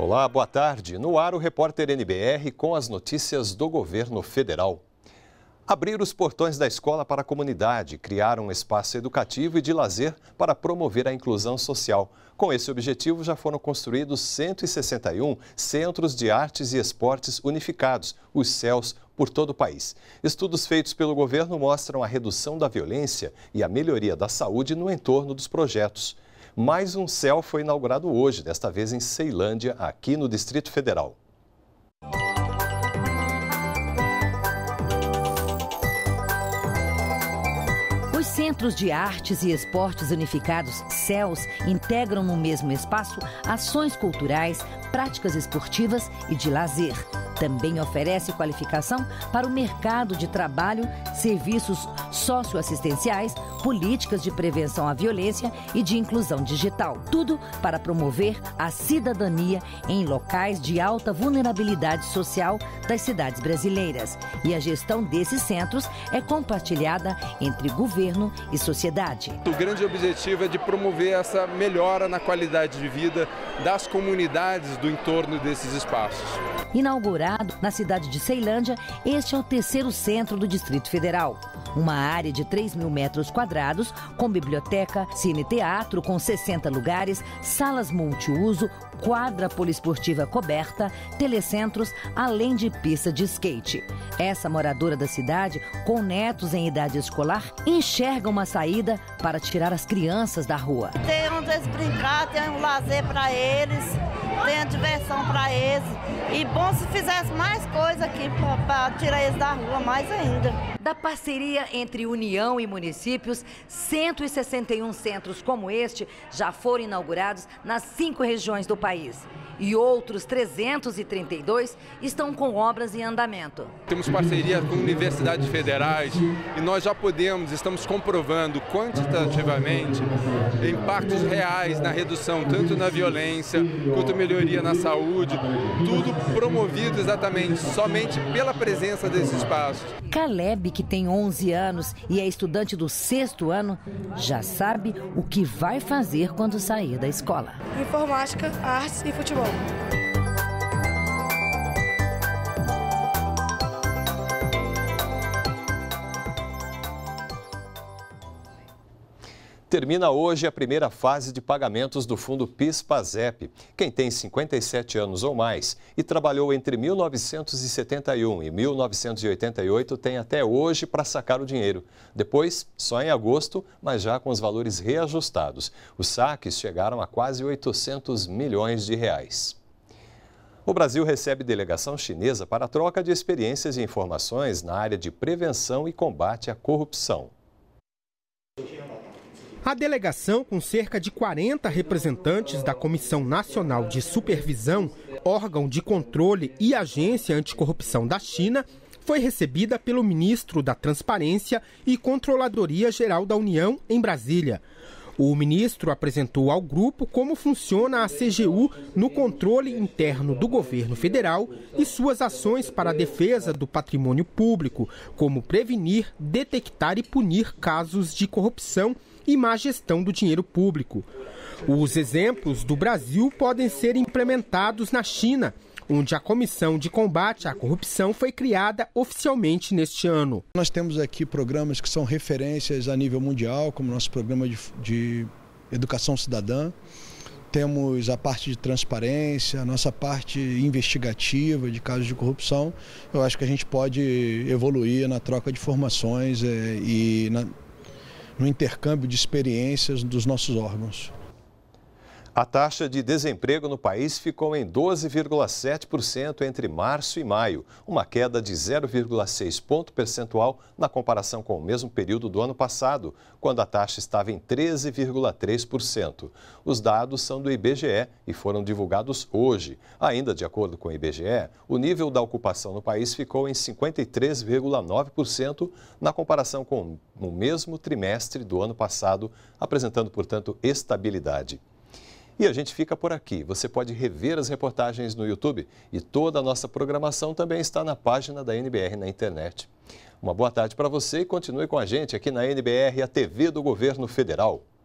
Olá, boa tarde. No ar, o repórter NBR com as notícias do governo federal. Abrir os portões da escola para a comunidade, criar um espaço educativo e de lazer para promover a inclusão social. Com esse objetivo, já foram construídos 161 centros de artes e esportes unificados, os CELs, por todo o país. Estudos feitos pelo governo mostram a redução da violência e a melhoria da saúde no entorno dos projetos. Mais um CEL foi inaugurado hoje, desta vez em Ceilândia, aqui no Distrito Federal. Os Centros de Artes e Esportes Unificados, CELs, integram no mesmo espaço ações culturais, práticas esportivas e de lazer. Também oferece qualificação para o mercado de trabalho, serviços socioassistenciais, políticas de prevenção à violência e de inclusão digital. Tudo para promover a cidadania em locais de alta vulnerabilidade social das cidades brasileiras. E a gestão desses centros é compartilhada entre governo e sociedade. O grande objetivo é de promover essa melhora na qualidade de vida das comunidades do entorno desses espaços. Inaugurado na cidade de Ceilândia, este é o terceiro centro do Distrito Federal. Uma área de 3.000 metros quadrados, com biblioteca, cine-teatro com 60 lugares, salas multiuso, quadra poliesportiva coberta, telecentros, além de pista de skate. Essa moradora da cidade, com netos em idade escolar, enxerga uma saída para tirar as crianças da rua. Tem onde eles brincar, tem um lazer para eles, tem a diversão para eles. E bom se fizesse mais coisa aqui para tirar eles da rua, mais ainda. Da parceria entre União e municípios, 161 centros como este já foram inaugurados nas 5 regiões do país. E outros 332 estão com obras em andamento. Temos parceria com universidades federais e nós já estamos comprovando quantitativamente impactos reais na redução, tanto na violência quanto melhoria na saúde, tudo promovido exatamente somente pela presença desses espaços. Caleb, que tem 11 anos e é estudante do 6º ano, já sabe o que vai fazer quando sair da escola. Informática, artes e futebol. Termina hoje a primeira fase de pagamentos do Fundo PIS/PASEP. Quem tem 57 anos ou mais e trabalhou entre 1971 e 1988 tem até hoje para sacar o dinheiro. Depois, só em agosto, mas já com os valores reajustados. Os saques chegaram a quase 800 milhões de reais. O Brasil recebe delegação chinesa para a troca de experiências e informações na área de prevenção e combate à corrupção. A delegação, com cerca de 40 representantes da Comissão Nacional de Supervisão, órgão de controle e agência anticorrupção da China, foi recebida pelo ministro da Transparência e Controladoria Geral da União em Brasília. O ministro apresentou ao grupo como funciona a CGU no controle interno do governo federal e suas ações para a defesa do patrimônio público, como prevenir, detectar e punir casos de corrupção e má gestão do dinheiro público. Os exemplos do Brasil podem ser implementados na China, onde a Comissão de Combate à Corrupção foi criada oficialmente neste ano. Nós temos aqui programas que são referências a nível mundial, como nosso programa de educação cidadã. Temos a parte de transparência, a nossa parte investigativa de casos de corrupção. Eu acho que a gente pode evoluir na troca de informações e no intercâmbio de experiências dos nossos órgãos. A taxa de desemprego no país ficou em 12,7% entre março e maio, uma queda de 0,6 ponto percentual na comparação com o mesmo período do ano passado, quando a taxa estava em 13,3%. Os dados são do IBGE e foram divulgados hoje. Ainda de acordo com o IBGE, o nível da ocupação no país ficou em 53,9% na comparação com o mesmo trimestre do ano passado, apresentando, portanto, estabilidade. E a gente fica por aqui. Você pode rever as reportagens no YouTube e toda a nossa programação também está na página da NBR na internet. Uma boa tarde para você e continue com a gente aqui na NBR, a TV do Governo Federal.